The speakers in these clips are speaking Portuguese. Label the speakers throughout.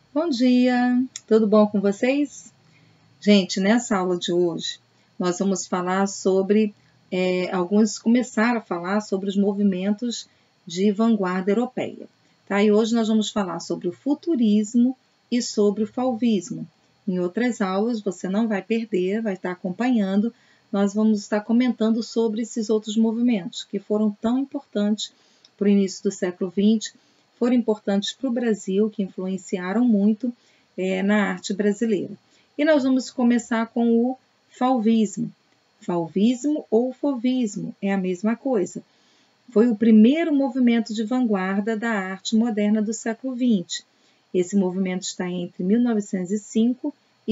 Speaker 1: Bom dia, tudo bom com vocês? Gente, nessa aula de hoje, nós vamos falar sobre, começaram a falar sobre os movimentos de vanguarda europeia, tá? E hoje nós vamos falar sobre o futurismo e sobre o fauvismo. Em outras aulas, você não vai perder, vai estar acompanhando, nós vamos estar comentando sobre esses outros movimentos que foram tão importantes para o início do século XX, foram importantes para o Brasil, que influenciaram muito na arte brasileira. E nós vamos começar com o fauvismo. Fauvismo ou fauvismo é a mesma coisa. Foi o primeiro movimento de vanguarda da arte moderna do século XX. Esse movimento está entre 1905 e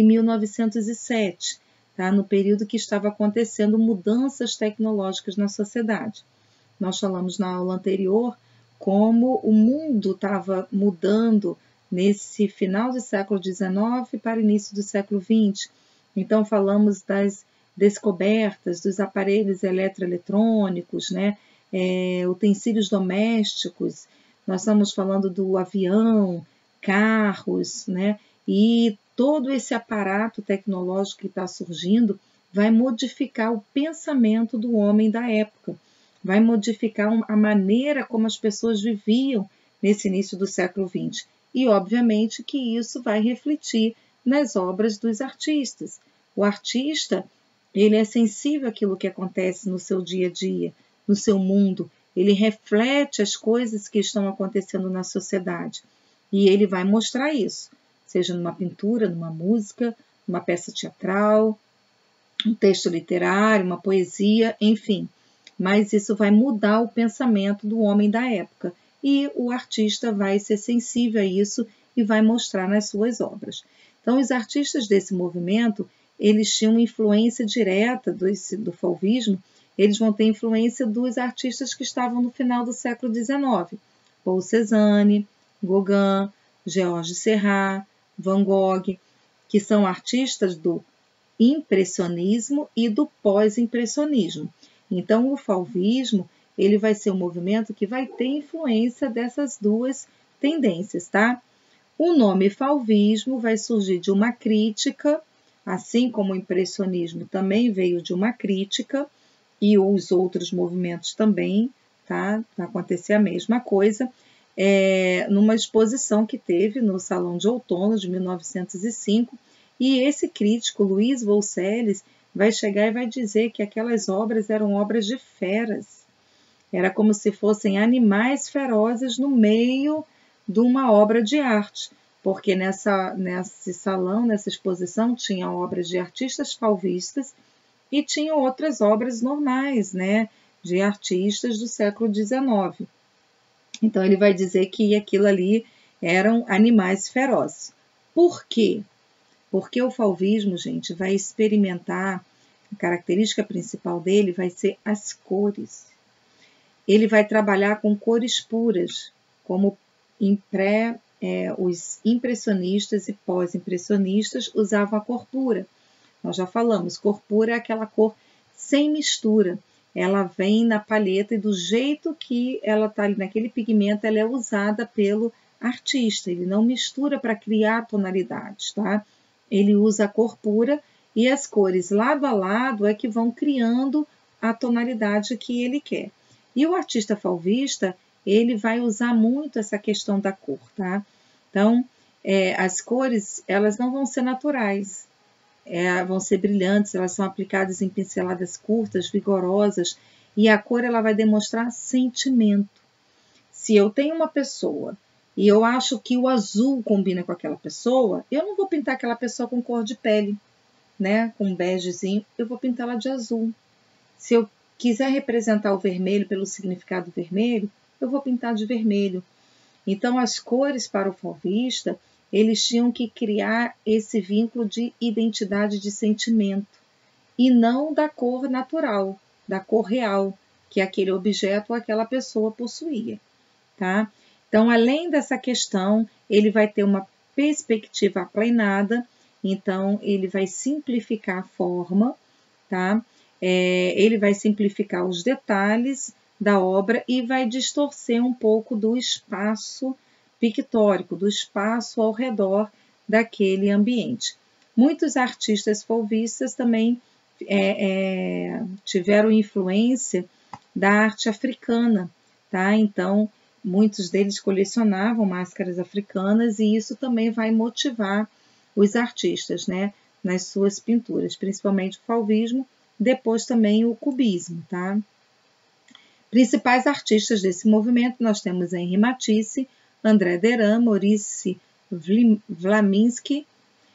Speaker 1: 1907, tá? No período que estava acontecendo mudanças tecnológicas na sociedade. Nós falamos na aula anterior como o mundo estava mudando nesse final do século XIX para o início do século XX. Então, falamos das descobertas dos aparelhos eletroeletrônicos, né? Utensílios domésticos, nós estamos falando do avião, carros, né? E todo esse aparato tecnológico que está surgindo vai modificar o pensamento do homem da época, vai modificar a maneira como as pessoas viviam nesse início do século XX. E, obviamente, que isso vai refletir nas obras dos artistas. O artista, ele é sensível àquilo que acontece no seu dia a dia, no seu mundo. Ele reflete as coisas que estão acontecendo na sociedade. E ele vai mostrar isso, seja numa pintura, numa música, numa peça teatral, um texto literário, uma poesia, enfim. Mas isso vai mudar o pensamento do homem da época. E o artista vai ser sensível a isso e vai mostrar nas suas obras. Então, os artistas desse movimento, eles tinham influência direta do fauvismo, eles vão ter influência dos artistas que estavam no final do século XIX. Paul Cézanne, Gauguin, Georges Seurat, Van Gogh, que são artistas do impressionismo e do pós-impressionismo. Então, o fauvismo, ele vai ser um movimento que vai ter influência dessas duas tendências, tá? O nome fauvismo vai surgir de uma crítica, assim como o impressionismo também veio de uma crítica, e os outros movimentos também, tá? Vai acontecer a mesma coisa, numa exposição que teve no Salão de Outono de 1905, e esse crítico, Luiz Volcelles, vai chegar e vai dizer que aquelas obras eram obras de feras. Era como se fossem animais ferozes no meio de uma obra de arte, porque nesse salão, nessa exposição, tinha obras de artistas fauvistas e tinha outras obras normais, né, de artistas do século XIX. Então, ele vai dizer que aquilo ali eram animais ferozes. Por quê? Porque o fauvismo, gente, vai experimentar, a característica principal dele vai ser as cores. Ele vai trabalhar com cores puras, como os impressionistas e pós-impressionistas usavam a cor pura. Nós já falamos, cor pura é aquela cor sem mistura. Ela vem na palheta e do jeito que ela está ali naquele pigmento, ela é usada pelo artista. Ele não mistura para criar tonalidades, tá? Ele usa a cor pura e as cores lado a lado é que vão criando a tonalidade que ele quer. E o artista fauvista, ele vai usar muito essa questão da cor, tá? Então, as cores, elas não vão ser naturais, vão ser brilhantes, elas são aplicadas em pinceladas curtas, vigorosas, e a cor ela vai demonstrar sentimento. Se eu tenho uma pessoa e eu acho que o azul combina com aquela pessoa, eu não vou pintar aquela pessoa com cor de pele, né? Com um begezinho, eu vou pintá-la de azul. Se eu quiser representar o vermelho pelo significado vermelho, eu vou pintar de vermelho. Então, as cores para o fauvista, eles tinham que criar esse vínculo de identidade de sentimento, e não da cor natural, da cor real, que aquele objeto ou aquela pessoa possuía, tá? Então, além dessa questão, ele vai ter uma perspectiva aplanada, então ele vai simplificar a forma, tá? Ele vai simplificar os detalhes da obra e vai distorcer um pouco do espaço pictórico, do espaço ao redor daquele ambiente. Muitos artistas fauvistas também tiveram influência da arte africana, tá? Então, muitos deles colecionavam máscaras africanas e isso também vai motivar os artistas, né, nas suas pinturas, principalmente o fauvismo, depois também o cubismo, tá? Principais artistas desse movimento, nós temos Henri Matisse, André Derain, Maurice Vlaminski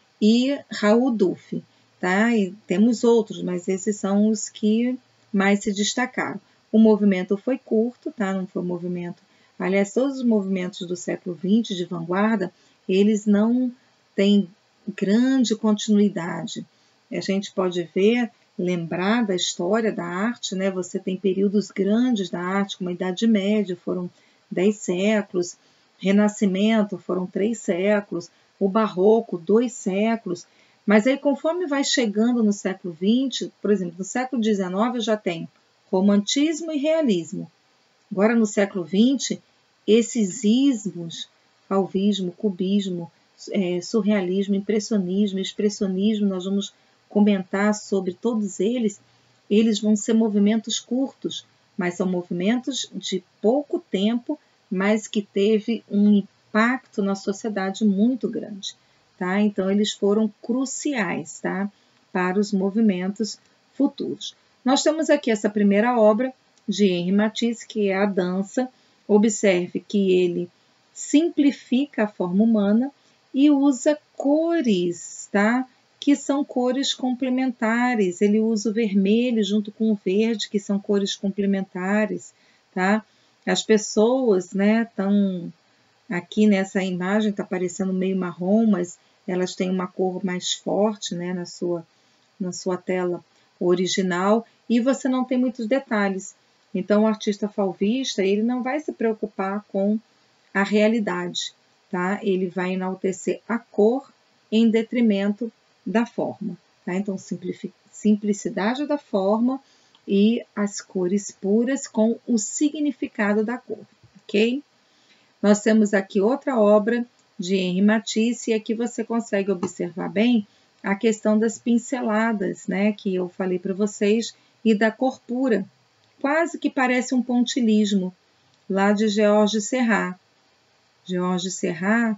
Speaker 1: e Raoul Dufy, tá? E temos outros, mas esses são os que mais se destacaram. O movimento foi curto, tá? Não foi um movimento... Aliás, todos os movimentos do século XX de vanguarda, eles não têm grande continuidade. A gente pode ver, lembrar da história da arte, né? Você tem períodos grandes da arte, como a Idade Média, foram 10 séculos, Renascimento, foram 3 séculos, o Barroco, 2 séculos, mas aí conforme vai chegando no século XX, por exemplo, no século XIX já tem romantismo e realismo. Agora no século XX, esses ismos, fauvismo, cubismo, surrealismo, impressionismo, expressionismo, nós vamos comentar sobre todos eles, eles vão ser movimentos curtos, mas são movimentos de pouco tempo, mas que teve um impacto na sociedade muito grande, tá? Então, eles foram cruciais, tá? Para os movimentos futuros. Nós temos aqui essa primeira obra de Henri Matisse, que é a dança. Observe que ele simplifica a forma humana e usa cores, tá? Que são cores complementares. Ele usa o vermelho junto com o verde, que são cores complementares, tá? As pessoas, né, estão aqui nessa imagem, está parecendo meio marrom, mas elas têm uma cor mais forte, né, na sua tela original, e você não tem muitos detalhes. Então, o artista fauvista, ele não vai se preocupar com a realidade, tá? Ele vai enaltecer a cor em detrimento da forma, tá? Então, simplicidade da forma e as cores puras com o significado da cor, ok? Nós temos aqui outra obra de Henri Matisse e aqui você consegue observar bem a questão das pinceladas, né, que eu falei para vocês, e da cor pura. Quase que parece um pontilhismo, lá de Georges Seurat. Georges Seurat,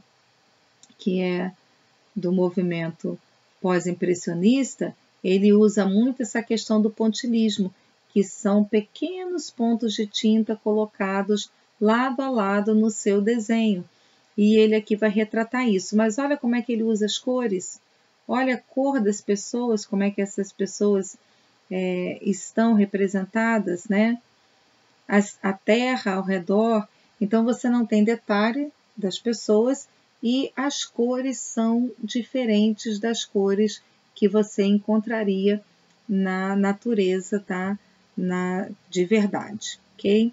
Speaker 1: que é do movimento pós-impressionista, ele usa muito essa questão do pontilhismo, que são pequenos pontos de tinta colocados lado a lado no seu desenho. E ele aqui vai retratar isso. Mas olha como é que ele usa as cores. Olha a cor das pessoas, como é que essas pessoas estão representadas, né? A terra ao redor. Então, você não tem detalhe das pessoas e as cores são diferentes das cores que você encontraria na natureza, tá? De verdade, ok?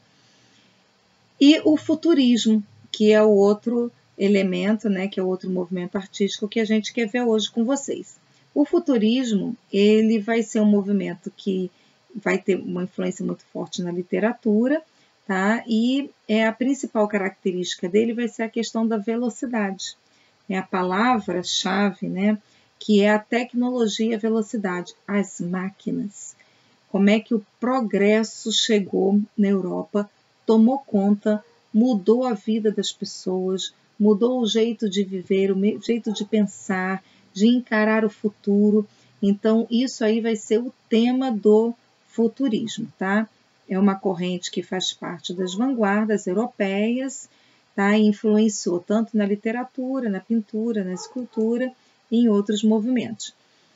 Speaker 1: E o futurismo, que é o outro elemento, né, que é o outro movimento artístico que a gente quer ver hoje com vocês. O futurismo, ele vai ser um movimento que vai ter uma influência muito forte na literatura, tá? E a principal característica dele vai ser a questão da velocidade. É a palavra-chave, né, que é a tecnologia e a velocidade, as máquinas. Como é que o progresso chegou na Europa, tomou conta, mudou a vida das pessoas, mudou o jeito de viver, o jeito de pensar, de encarar o futuro. Então, isso aí vai ser o tema do futurismo, tá? É uma corrente que faz parte das vanguardas europeias, tá? E influenciou tanto na literatura, na pintura, na escultura e em outros movimentos.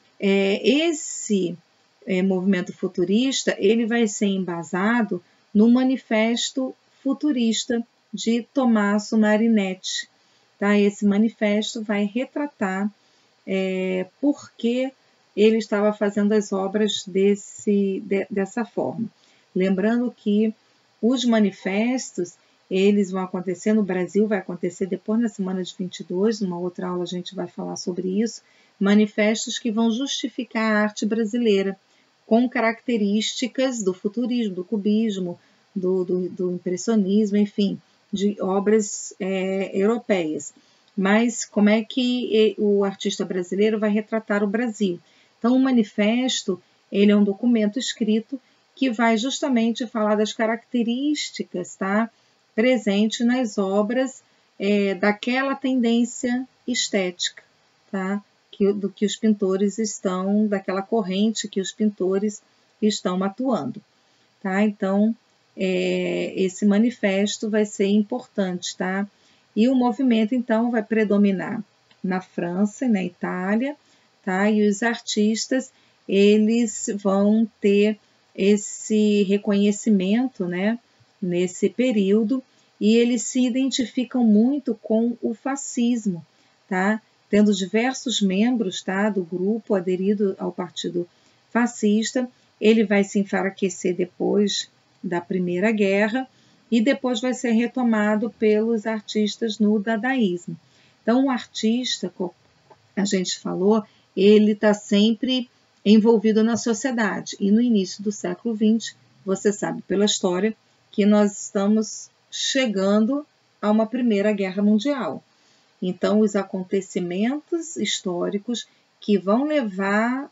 Speaker 1: Esse movimento futurista, ele vai ser embasado no Manifesto Futurista de Tommaso Marinetti. Tá? Esse manifesto vai retratar por que ele estava fazendo as obras dessa forma. Lembrando que os manifestos, eles vão acontecer no Brasil, vai acontecer depois na semana de 22, numa outra aula a gente vai falar sobre isso, manifestos que vão justificar a arte brasileira, com características do futurismo, do cubismo, do impressionismo, enfim, de obras europeias. Mas como é que o artista brasileiro vai retratar o Brasil? Então, o manifesto, ele é um documento escrito que vai justamente falar das características, tá, presente nas obras daquela tendência estética, tá, do que os pintores estão, daquela corrente que os pintores estão atuando, tá? Então, esse manifesto vai ser importante, tá? E o movimento, então, vai predominar na França e na Itália, tá? E os artistas, eles vão ter esse reconhecimento, né, nesse período, e eles se identificam muito com o fascismo, tá? Tendo diversos membros, tá, do grupo aderido ao Partido Fascista. Ele vai se enfraquecer depois da Primeira Guerra e depois vai ser retomado pelos artistas no dadaísmo. Então, o artista, como a gente falou, ele está sempre envolvido na sociedade. E no início do século XX, você sabe pela história que nós estamos chegando a uma Primeira Guerra Mundial. Então, os acontecimentos históricos que vão levar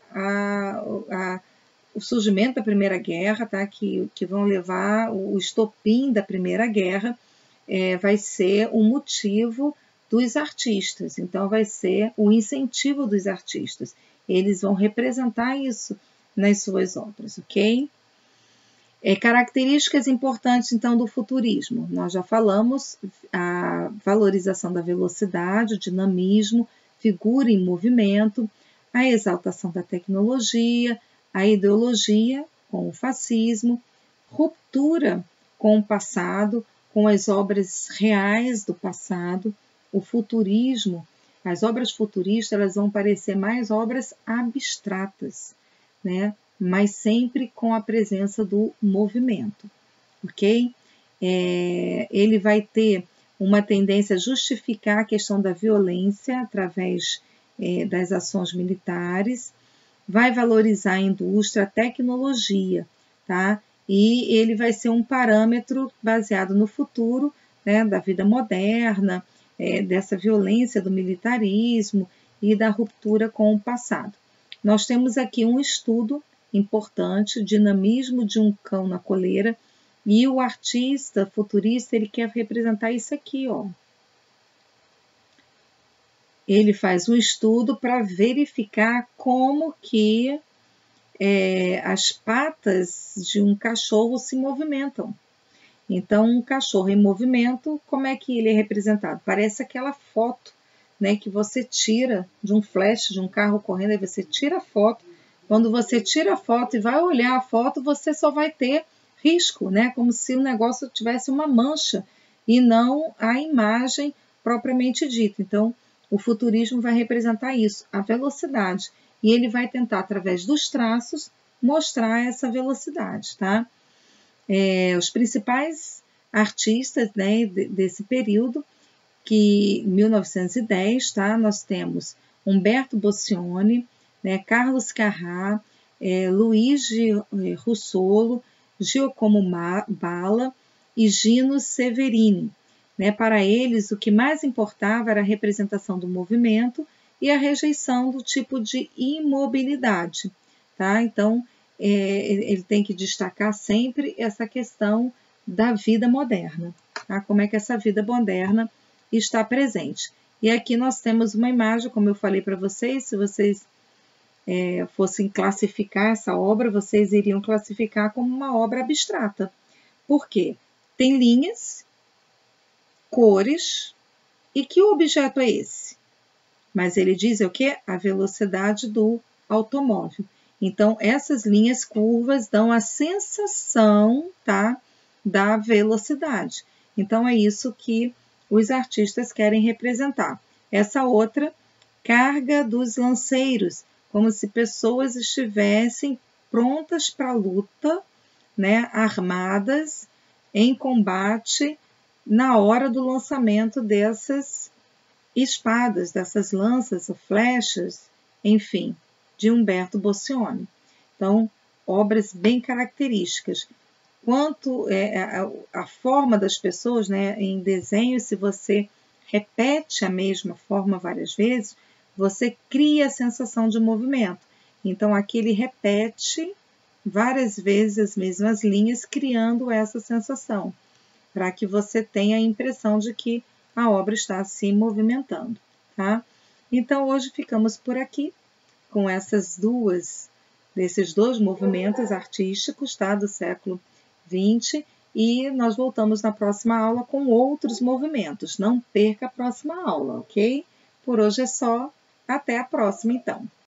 Speaker 1: o surgimento da Primeira Guerra, tá? que vão levar o estopim da Primeira Guerra, vai ser o motivo dos artistas. Então, vai ser o incentivo dos artistas. Eles vão representar isso nas suas obras, ok? Características importantes, então, do futurismo. Nós já falamos a valorização da velocidade, o dinamismo, figura em movimento, a exaltação da tecnologia, a ideologia com o fascismo, ruptura com o passado, com as obras reais do passado, o futurismo. As obras futuristas, elas vão parecer mais obras abstratas, né? Mas sempre com a presença do movimento, ok? Ele vai ter uma tendência a justificar a questão da violência através das ações militares, vai valorizar a indústria, a tecnologia, tá? E ele vai ser um parâmetro baseado no futuro, né, da vida moderna, dessa violência do militarismo e da ruptura com o passado. Nós temos aqui um estudo importante, dinamismo de um cão na coleira, e o artista futurista, ele quer representar isso aqui, ó. Ele faz um estudo para verificar como que as patas de um cachorro se movimentam. Então, um cachorro em movimento, como é que ele é representado? Parece aquela foto, né, que você tira de um flash de um carro correndo, aí você tira a foto. Quando você tira a foto e vai olhar a foto, você só vai ter risco, né? Como se o negócio tivesse uma mancha e não a imagem propriamente dita. Então, o futurismo vai representar isso, a velocidade. E ele vai tentar, através dos traços, mostrar essa velocidade, tá? Os principais artistas, né, desse período, que em 1910, tá? Nós temos Umberto Boccioni, né, Carlos Carrà, Luigi Russolo, Giacomo Balla e Gino Severini. Né? Para eles, o que mais importava era a representação do movimento e a rejeição do tipo de imobilidade. Tá? Então, ele tem que destacar sempre essa questão da vida moderna. Tá? Como é que essa vida moderna está presente. E aqui nós temos uma imagem, como eu falei para vocês, se vocês fossem classificar essa obra, vocês iriam classificar como uma obra abstrata. Por quê? Tem linhas, cores, e que objeto é esse? Mas ele diz o quê? A velocidade do automóvel. Então, essas linhas curvas dão a sensação, tá, da velocidade. Então, é isso que os artistas querem representar. Essa outra, carga dos lanceiros, como se pessoas estivessem prontas para a luta, né, armadas, em combate, na hora do lançamento dessas espadas, dessas lanças ou flechas, enfim, de Umberto Boccioni. Então, obras bem características. quanto a forma das pessoas, né, em desenho, se você repete a mesma forma várias vezes, você cria a sensação de movimento. Então, aqui ele repete várias vezes as mesmas linhas, criando essa sensação, para que você tenha a impressão de que a obra está se movimentando, tá? Então, hoje ficamos por aqui com desses dois movimentos artísticos, tá? Do século XX, e nós voltamos na próxima aula com outros movimentos. Não perca a próxima aula, ok? Por hoje é só. Até a próxima, então.